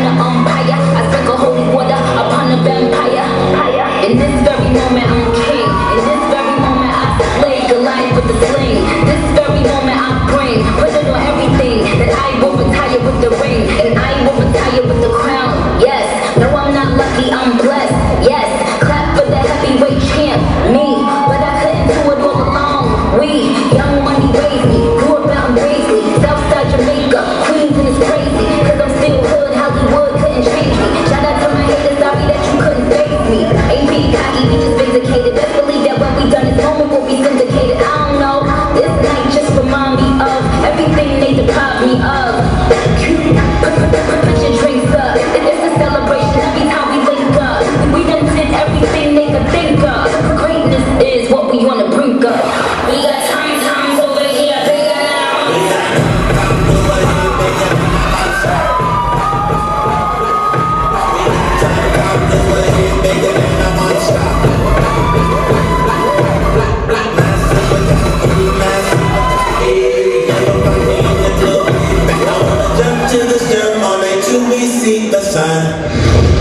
an umpire. I sprinkle holy water upon a vampire. In this very moment I'm king. In this very moment I slay Goliath with the sling. This very moment I bring, put it on everything, that I will retire with the ring, and I will retire with the crown. Yes, no I'm not lucky, I'm blessed. Yes, clap for the heavyweight champ, me. But I couldn't do it all alone. We, young money raised me, grew up out in Paisley, Southside Jamaica, Queens, and it's crazy, cause I'm still hood, Hollywood couldn't change me. Shout out to my haters, sorry that you couldn't face me. Ain't being cocky, we just vindicated. Best believe that when we done this moment will be syndicated. I don't know, this night just remind me of everything they deprived me of. Put your drinks up, it's a celebration every time we link up. We done did everything they could think of. Greatness is what we on the brink of. We got times over here, bigger now. Jump to the ceremony till we see the sun.